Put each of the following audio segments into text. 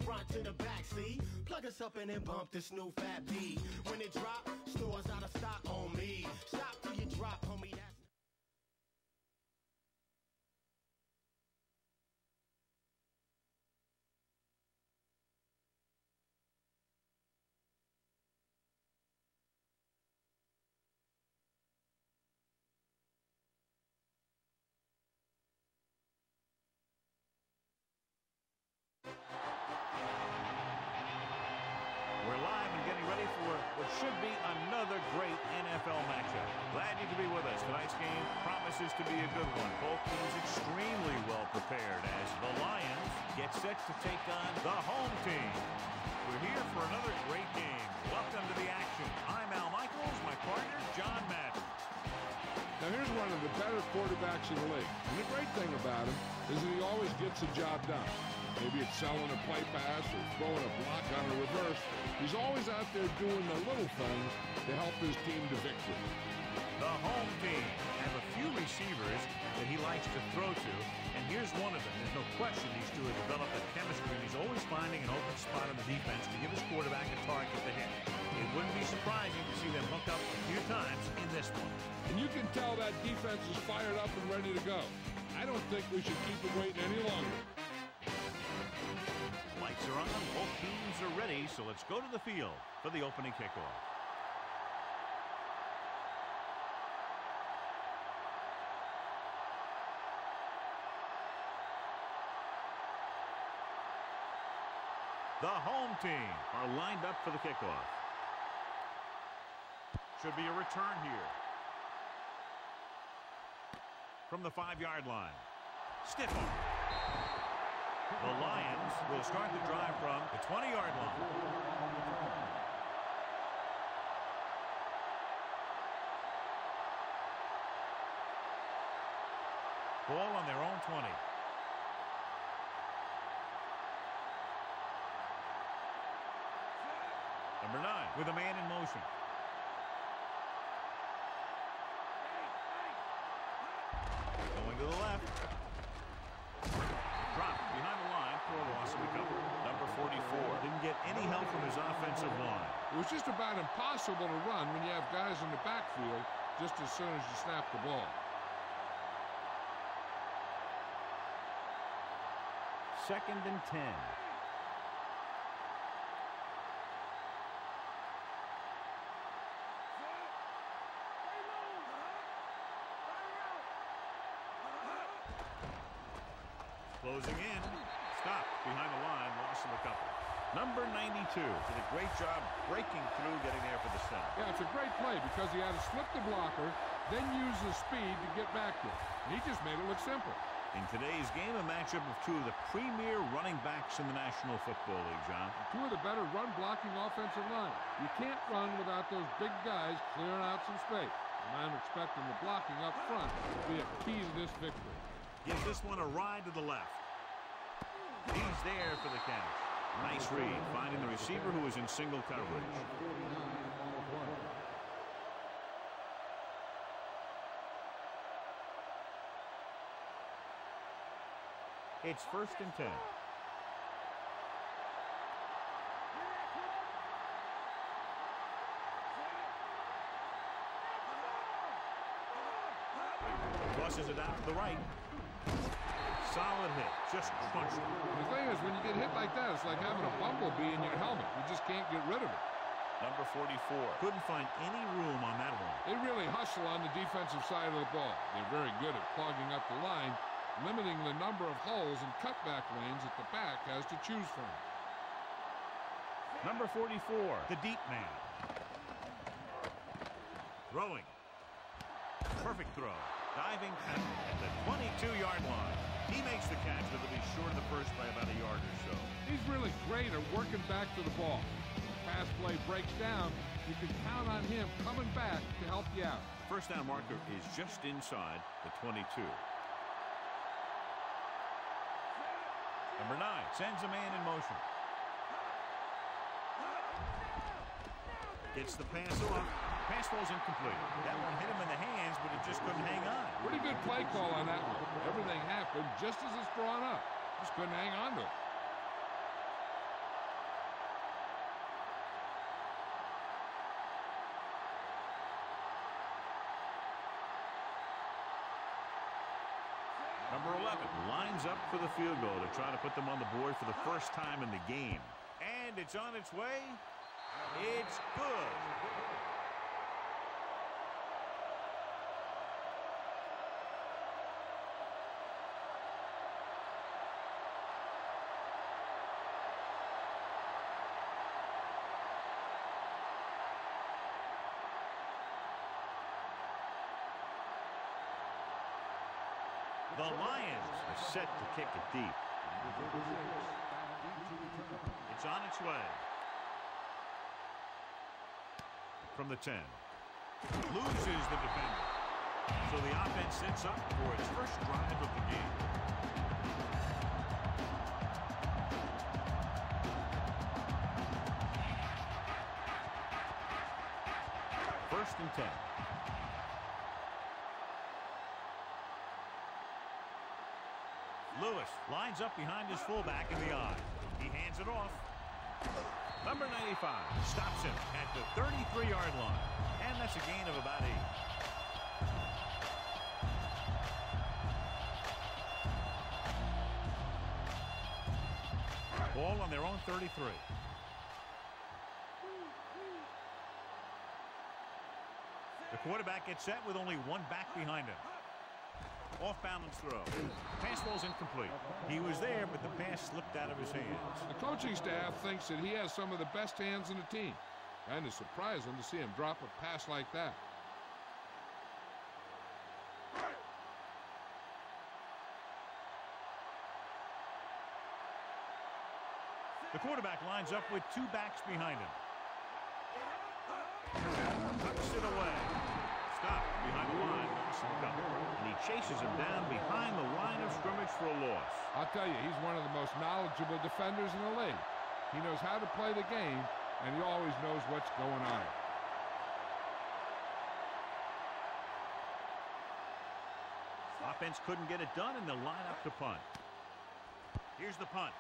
front to the back, see? Plug us up and then bump this new fat beat. When it drop, stores out of stock on me. Shop till you drop, homie, that's... Should be another great NFL matchup. Glad you could be with us. Tonight's game promises to be a good one. Both teams extremely well prepared as the Lions get set to take on the home team. We're here for another great game. Welcome to the action. I'm Al Michaels, my partner, John Madden. Now here's one of the better quarterbacks in the league. And the great thing about him is that he always gets the job done. Maybe it's selling a play pass or throwing a block on a reverse. He's always out there doing the little things to help his team to victory. The home team have a few receivers that he likes to throw to, and here's one of them. There's no question these two have developed a chemistry, and he's always finding an open spot on the defense to give his quarterback a target to hit. It wouldn't be surprising to see them hook up a few times in this one. And you can tell that defense is fired up and ready to go. I don't think we should keep them waiting any longer. Lights are on, both teams are ready, so let's go to the field for the opening kickoff. The home team are lined up for the kickoff. Should be a return here. From the 5-yard line. Stiff arm. The Lions will start the drive from the 20-yard line. Ball on their own 20. Number 9 with a man in motion. Going to the left. Dropped behind the line for a loss of recovery. Number 44 didn't get any help from his offensive line. It was just about impossible to run when you have guys in the backfield just as soon as you snap the ball. Second and 10. Closing in. Stop behind the line. Loss of a couple. Number 92 did a great job breaking through, getting there for the center. Yeah, it's a great play because he had to slip the blocker, then use his speed to get back there. And he just made it look simple. In today's game, a matchup of two of the premier running backs in the National Football League, John. Two of the better run-blocking offensive line. You can't run without those big guys clearing out some space. And I'm expecting the blocking up front to be a key to this victory. Gives this one a ride to the left. He's there for the catch. Nice read, finding the receiver who is in single coverage. It's first and 10. Tosses it out to the right. Solid hit. Just crunched it. The thing is, when you get hit like that, it's like having a bumblebee in your helmet. You just can't get rid of it. Number 44. Couldn't find any room on that one. They really hustle on the defensive side of the ball. They're very good at clogging up the line, limiting the number of holes and cutback lanes that the back has to choose from. Number 44, the deep man. Throwing. Perfect throw. Diving tackle at the 22-yard line. He makes the catch, but it'll be short of the first by about a yard or so. He's really great at working back to the ball. Pass play breaks down, you can count on him coming back to help you out. First down marker is just inside the 22. Number 9 sends a man in motion. Gets the pass off. Pass falls incomplete. That one hit him in the hands, but it just couldn't hang on. Pretty good play call on that one. Everything happened just as it's drawn up. Just couldn't hang on to it. Number 11 lines up for the field goal to try to put them on the board for the first time in the game. And it's on its way. It's good. The Lions are set to kick it deep. It's on its way. From the 10. Loses the defender. So the offense sets up for its first drive of the game. First and 10. Lewis lines up behind his fullback in the I. He hands it off. Number 95 stops him at the 33-yard line. And that's a gain of about 8. Ball on their own 33. The quarterback gets set with only one back behind him. Off-balance throw. Pass ball's incomplete. He was there, but the pass slipped out of his hands. The coaching staff thinks that he has some of the best hands in the team. Kind of surprising to see him drop a pass like that. The quarterback lines up with two backs behind him. Tucks it away. Stop behind the line. And he chases him down behind the line of scrimmage for a loss. I'll tell you, he's one of the most knowledgeable defenders in the league. He knows how to play the game, and he always knows what's going on. Offense couldn't get it done, and they'll line up to punt. Here's the punt.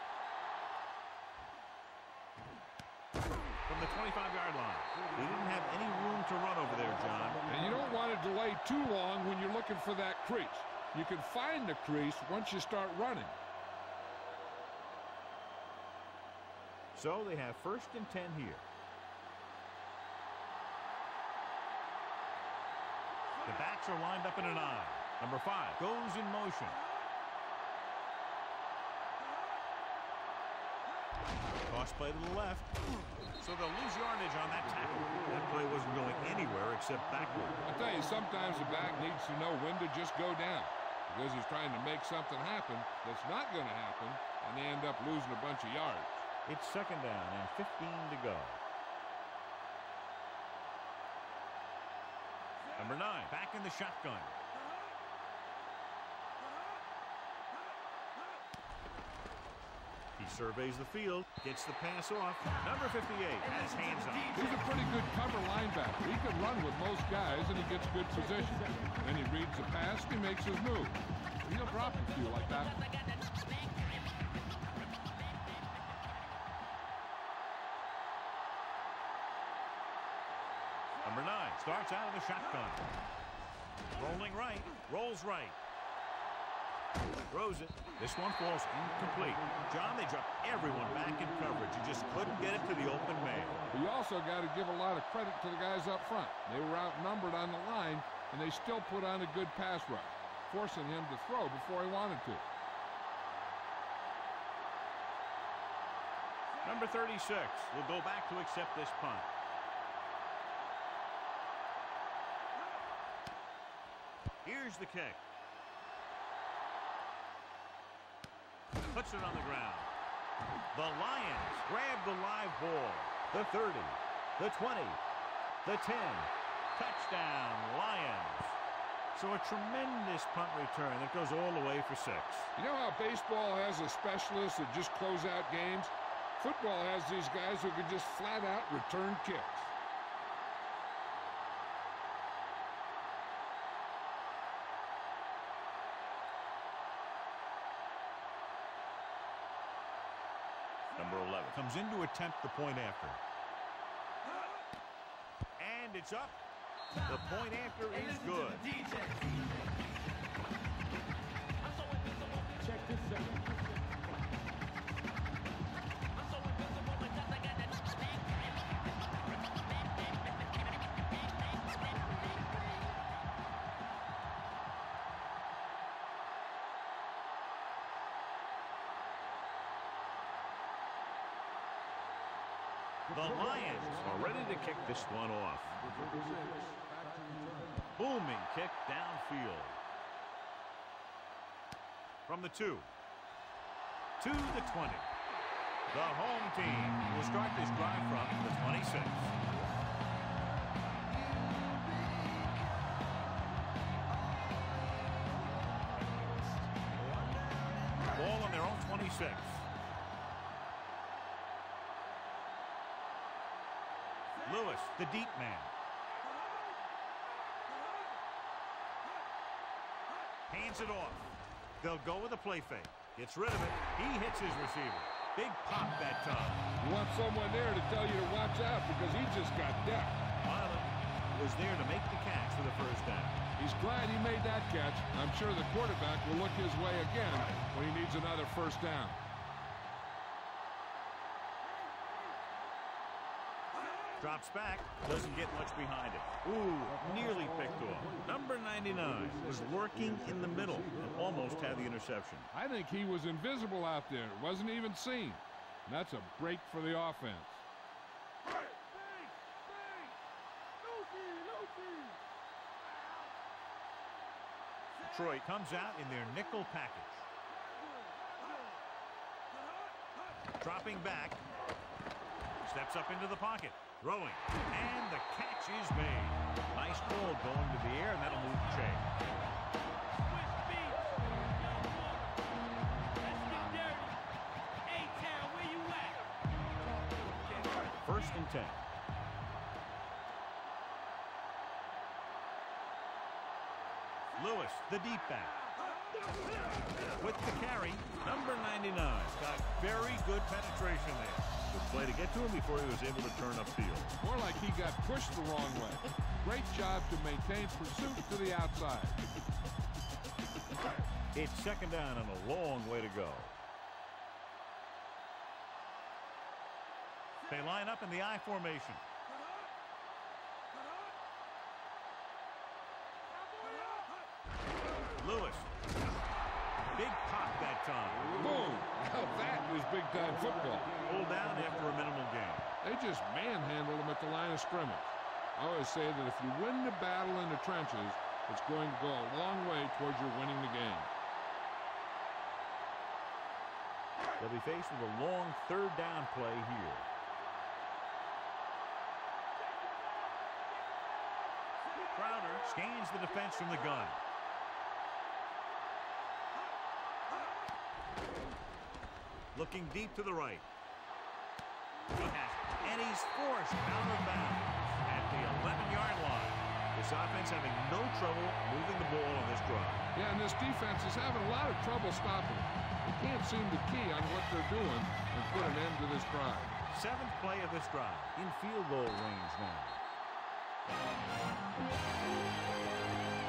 From the 25-yard line. They didn't have any room to run over there, John. And you don't want to delay too long when you're looking for that crease. You can find the crease once you start running. So they have first and 10 here. The backs are lined up in an I. Number 5 goes in motion. Toss play to the left. So they'll lose yardage on that tackle. That play wasn't going anywhere except backward. I tell you, sometimes the back needs to know when to just go down because he's trying to make something happen that's not going to happen, and they end up losing a bunch of yards. It's second down and 15 to go. Number 9 back in the shotgun. He surveys the field, gets the pass off. Number 58 has hands up. He's a pretty good cover linebacker. He can run with most guys, and he gets good position. Then he reads the pass, and he makes his move. He'll drop a few like that. Number 9 starts out of the shotgun. Rolling right, rolls right. Throws it. This one falls incomplete. John, they dropped everyone back in coverage. You just couldn't get it to the open man. You also got to give a lot of credit to the guys up front. They were outnumbered on the line, and they still put on a good pass rush, forcing him to throw before he wanted to. Number 36 will go back to accept this punt. Here's the kick. Puts it on the ground. The Lions grab the live ball. The 30, the 20, the 10. Touchdown, Lions. So a tremendous punt return that goes all the way for 6. You know how baseball has a specialist that just close out games? Football has these guys who can just flat out return kicks. Number 11 comes in to attempt the point after. And it's up. The point after is good. The Lions are ready to kick this one off. Booming kick downfield. From the 2. To the 20. The home team will start this drive from the 26. Ball on their own 26. Lewis, the deep man. Hands it off. They'll go with a play fake. Gets rid of it. He hits his receiver. Big pop that time. You want someone there to tell you to watch out because he just got decked. Violet was there to make the catch for the first down. He's glad he made that catch. I'm sure the quarterback will look his way again when he needs another first down. Drops back, doesn't get much behind it. Ooh, nearly picked off. Number 99 was working in the middle and almost had the interception. I think he was invisible out there. Wasn't even seen. And that's a break for the offense. Detroit comes out in their nickel package. Dropping back. Steps up into the pocket. Throwing. And the catch is made. Nice ball going to the air, and that'll move the chain. First and 10. Lewis, the deep back. With the carry, number 99. Got very good penetration there. Good play to get to him before he was able to turn upfield. More like he got pushed the wrong way. Great job to maintain pursuit to the outside. It's second down and a long way to go. They line up in the I formation. Lewis. Big pop that time. Boom! Now that was big-time football. Pulled down after a minimal gain. They just manhandled him at the line of scrimmage. I always say that if you win the battle in the trenches, it's going to go a long way towards your winning the game. They'll be faced with a long third down play here. Crowder scans the defense from the gun. Looking deep to the right. He has it. And he's forced out of bounds at the 11-yard line. This offense having no trouble moving the ball on this drive. Yeah, and this defense is having a lot of trouble stopping it. They can't seem to key on what they're doing and put an end to this drive. Seventh play of this drive. In field goal range now.